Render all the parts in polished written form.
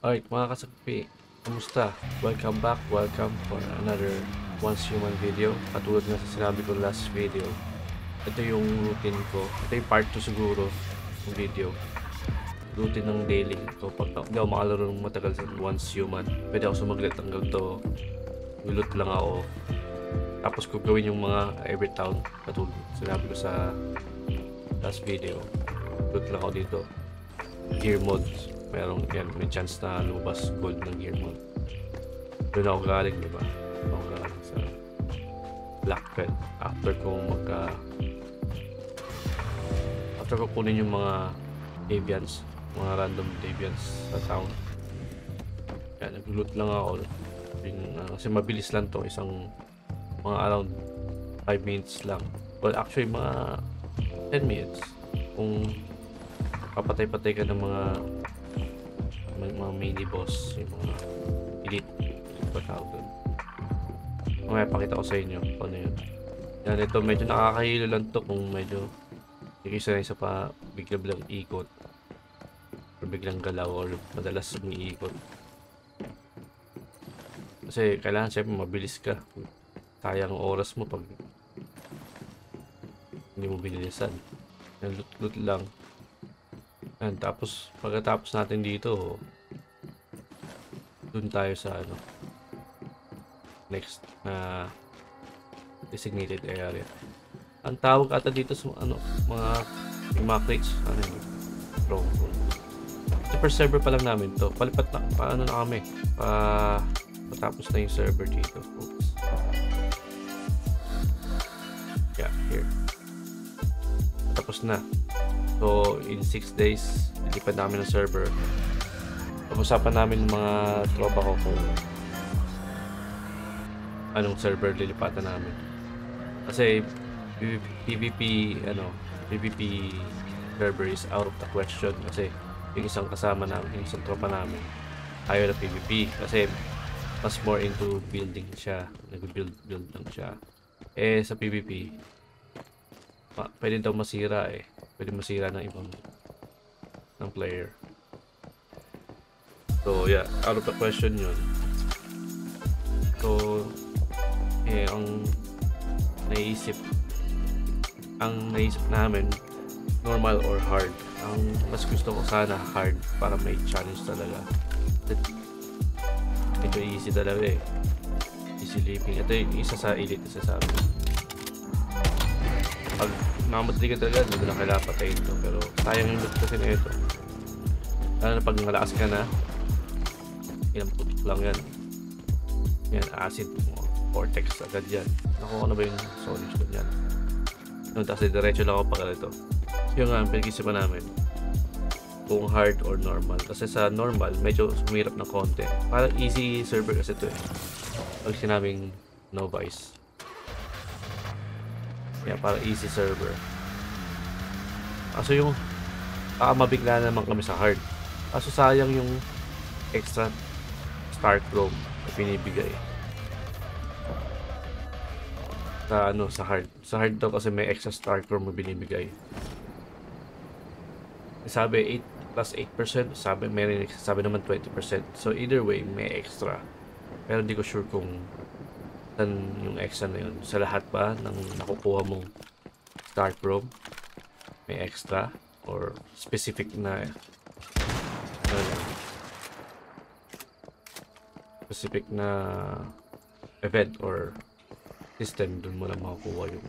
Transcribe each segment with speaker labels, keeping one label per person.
Speaker 1: Alright mga kasagpi, kamusta? Welcome back, welcome for another Once Human video. Katulad nga sa sinabi ko last video, ito yung routine ko. Ito yung part 2 siguro ng video. Routine ng daily ko. Pag hindi ako makalaro ng matagal sa Once Human, pwede ako sumaglit hanggang to. Wilot lang ako. Tapos ko gawin yung mga every town. Katulad sinabi ko sa last video. Wilot lang ako dito. Gear modes. Merong yan, may chance na lumabas gold ng gear mode. Doon ako galing, diba? Ako galing sa Blackfell. After ko kunin yung mga deviants, mga random deviants sa town. Yan, nag-loot lang ako. Kasi mabilis lang to, mga around 5 minutes lang. Well, actually, mga 10 minutes. Kung papatay-patay ka ng mga mini boss, yung mga elite pagkakao dun. Mamaya pakita ko sa inyo kung ano yun. Yan, ito medyo nakakahilo lang to kung medyo hindi kayo sanay sa pa biglang ikot or biglang galaw or madalas umiikot. Kasi kailangan siyempre mabilis ka. Sayang ang oras mo pag hindi mo binilisan. Yan, loot lang. And tapos pagkatapos natin dito, dun tayo sa next na designated area. Ang tawag ata dito sa mga crates, strong room. Super server pa lang namin to. Palipat na paano na kami patapos na yung server dito, folks. Yeah, here. Tapos na. So, in 6 days, lilipat namin ng server. Pag-usapan namin ng mga tropa ko kung anong server lilipatan namin. Kasi PvP server is out of the question kasi yung isang kasama namin, yung isang tropa namin ayaw na PvP kasi mas more into building siya. Nag-build lang siya. Sa PvP pwede daw masira pwede masira ng ibang player. So yeah, out of the question yun. So ang naisip namin normal or hard. Ang mas gusto ko sana hard para may challenge talaga. Ito easy talaga easy living. Ito yung isa sa elite, isa sa amin. Pag mamatay ka talaga, hindi na kailangan patayin ito. Pero sayang yung loot kasi na ito. Lalo na pag malakas ka na, ilang putok lang yan. Yan, acid vortex agad yan. Nakuha na ba yung solution yan? Tapos diretso lang ako pag ito. Yung nga, pinag-isipan namin kung hard or normal. Kasi sa normal, medyo sumirap ng konti. Parang easy server kasi ito pag sinabing novice. Yeah, para easy server. Kaso yung mabigla naman kami sa hard. Kaso sayang yung extra star chrome na pinibigay sa hard. Sa hard daw kasi may extra star chrome na binibigay. Sabi 8 plus 8%, sabi naman 20%. So either way may extra. Pero hindi ko sure kung saan yung extra na yun. Sa lahat ba ng nakukuha mong star chrome may extra or specific na event or system dun mo lang makukuha yung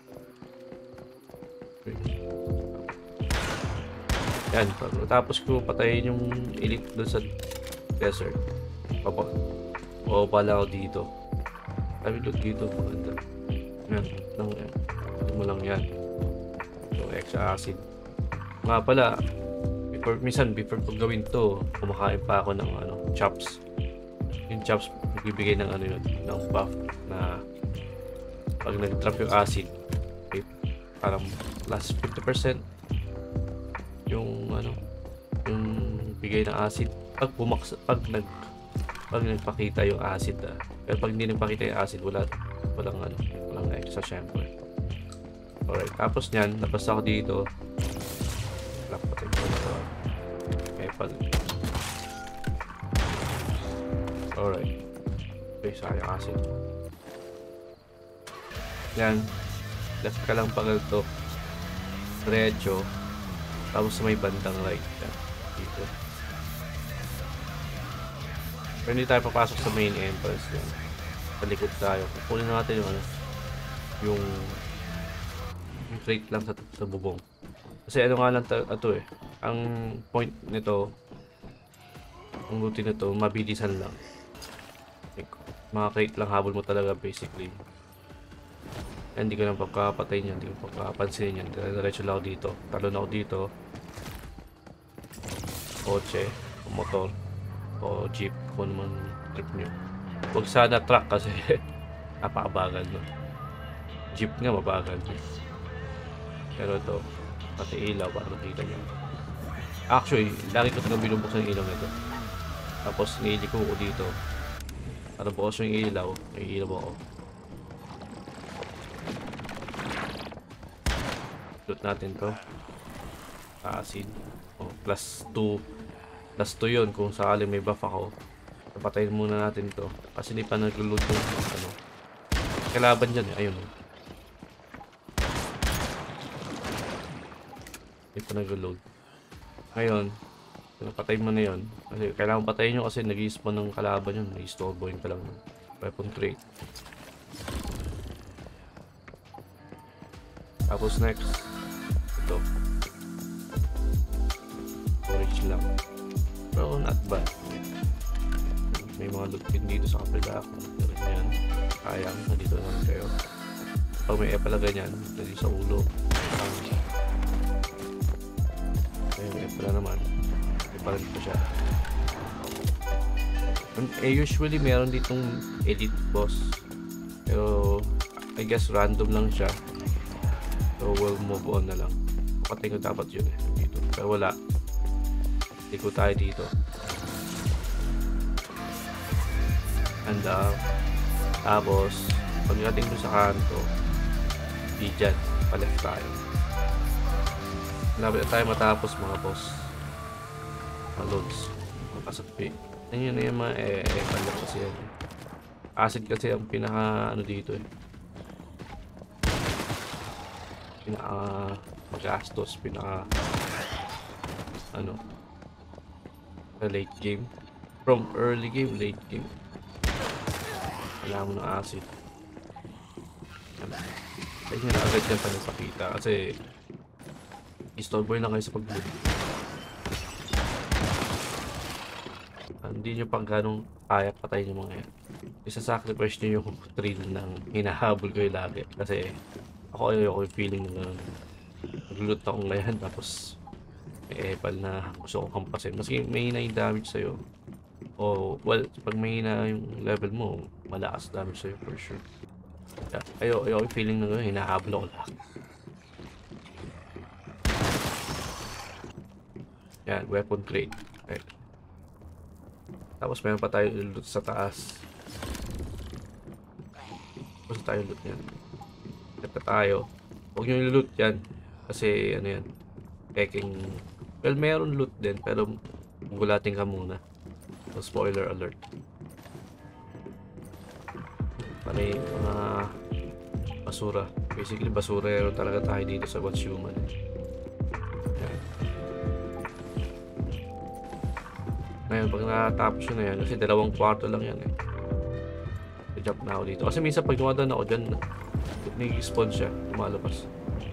Speaker 1: yan. Tapos ko patayin yung elite dun sa desert, bababa lang ako dito. Sabi loot dito maganda. Yan lang yan. Ito mo lang yan. So extra acid. Nga pala, before ko gawin to, kumakain pa ako ng chops. Yung chops bibigay ng ng buff na pag nag-drop yung acid, parang plus 50% yung bigay ng acid pag nagpakita yung acid. Pero pag hindi nagpakita yung acid, walang extra syempre. Alright, tapos nyan, labas ako dito. Okay, pag Alright. Okay, sayang acid. Yan. Left ka lang pa ganito. Diretso. Tapos sa may bandang right. Yan. Dito. Pero hindi tayo papasok sa main entrance. Yan. Sa likod tayo. Kukunin natin yung ano. Yung crate lang sa bubong. Kasi ano nga lang ito eh. Ang point nito, ang routine nito, mabilisan lang. Mga crate lang habol mo talaga basically. Hindi ko lang pagkapatay niyan, hindi ko pagkapansin niyan. Diretso lang ako dito. Talon ako dito. Kotse, o motor, o jeep, kung naman trip nyo. Huwag sana truck kasi napakabagal no. Jeep nga mabagal. Pero ito, pati ilaw para makita nyo. Actually, lagi ko talagang binubuksan yung ilaw nito. Tapos niiliko ko dito. Para bukas yung ilaw, may ilaw ako. Loot natin to. Acid. Oh, plus 2 yun kung sakali may buff ako. Napatayin muna natin to kasi hindi pa nag-load yung ano. Kalaban dyan eh, ayun. Hindi pa nag-load. Ngayon, napatay mo na yun. Kasi kailangan patayin nyo kasi nag-i-spawn ng kalaban yun. Nag-i-storeboin ka lang. Weapon crate. Tapos next, ito. Storage lang. Pero not bad. May mga loot din dito sa kapila. Pero yan. Kayang. Nandito naman kayo. Pag may pala ganyan, dali sa ulo. May pala naman. May pa rin po siya. Usually meron ditong elite boss. Pero I guess random lang siya. So we'll move on na lang. Patay ko dapat yun eh. Dito. Pero wala. Liko tayo dito. And tapos pagdating doon sa kanto, di dyan, paleft tayo. Malapit na tayo matapos mga boss. Mga loads. Mga kasakpi. Yan yun yung mga paleft kasi yan. Acid kasi ang pinaka ano dito eh. Pinaka magastos, pinaka ano late game. From early game, late game. Kailangan mo ng acid. Kaya nyo na agad yan pa nagpakita kasi i-storeboy lang kayo sa pag-load. Hindi nyo pang ganong kaya patayin yung mga yan. Isa-sacrifice nyo yung thrill ng hinahabol ko yung lagi. Kasi ako ayoko yung feeling na nag-loot ako ngayon tapos may epal na gusto kong kampasin. Maski may hina yung damage sa'yo. O, well, pag may hina yung level mo, malakas damage sa'yo for sure. Ayoko yung feeling na hinahabol ako lahat. Yan, weapon crate. Okay. Tapos meron pa tayo loot sa taas. Tapos tayo loot yan. Ito tayo. Huwag nyo loot yan. Kasi ano yan. Peking. Well, meron loot din. Pero gulating ka muna. So, spoiler alert. Panay mga basura. Basically basurero talaga tayo dito sa What's Human. Yan. Ngayon, pag natapos yun na yan, kasi 2 kwarto lang yan eh. I-jump na ako dito. Kasi minsan pag dumadaan ako dyan, nag-spawn siya, lumalabas.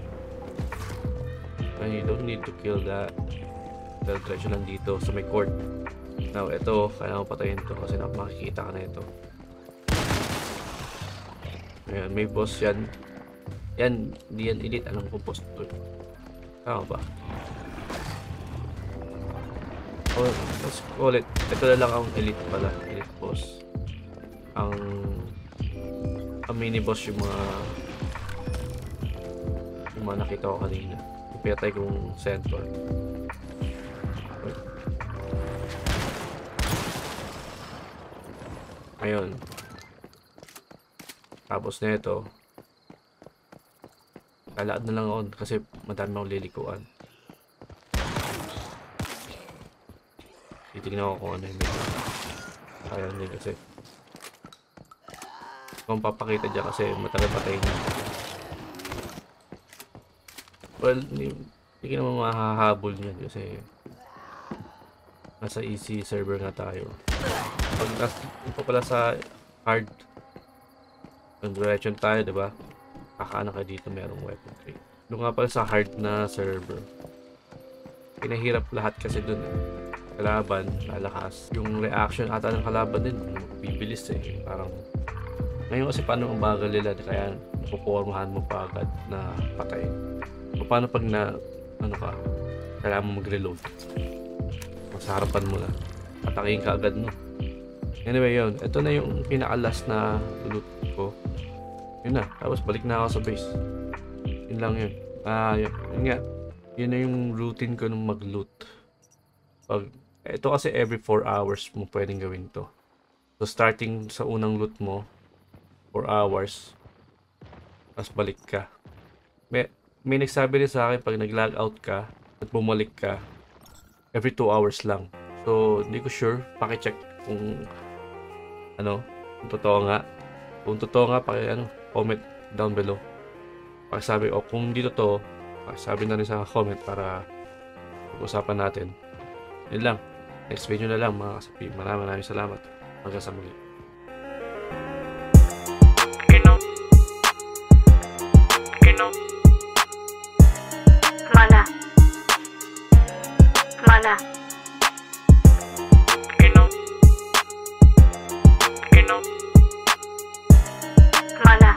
Speaker 1: And you don't need to kill that. Diretso lang dito sa may court. Now, ito, kailangan ko patayin to kasi makikita ka na ito. Ayan, may boss yan. Yan, hindi yan elite. Alam ko boss to. Tama ba? Oh, let's call it. Ito na lang ang elite pala. Elite boss. Ang mini boss yung mga nakita ko kanina. Ipiyatay kong centaur. Ayun. Tapos na ito. Lalaan na lang ako kasi madami akong lilikuan. Titignan ko kung ano yung Kaya hindi kasi. Kung papakita dyan kasi matagal patay na. Well, hindi ka naman mahahabol niyan kasi nasa easy server nga tayo. Pag nasa pala sa hard, direction tayo, diba? Kakaana ka dito, merong weapon crate. Doon nga pala sa hard na server. Pinahirap lahat kasi dun. Kalaban, lalakas. Yung reaction ata ng kalaban din, bibilis eh. Parang, ngayon kasi paano ang bagal nila, kaya pupormahan mo pa agad na patay. Paano pag na, ano ka, kailangan mo mag-reload. Sa harapan mo na. Patakin ka agad, no? Anyway, yun. Ito na yung pinaka-last na loot ko. Yun na. Tapos balik na ako sa base. Yun lang yun. Yun nga. Yun na yung routine ko nung mag-loot. Ito kasi every 4 hours mo pwedeng gawin to. So, starting sa unang loot mo, 4 hours. Tapos balik ka. May nagsabi rin sa akin pag nag-log out ka at bumalik ka, every 2 hours lang. So, hindi ko sure. Paki-check kung kung totoo nga. Kung totoo nga, comment down below. Pakisabi, o kung hindi totoo, pakisabi na rin sa comment para pag-usapan natin. Yun lang. Next video na lang mga kasapi. Maraming salamat. Hanggang sa muli.
Speaker 2: Mana.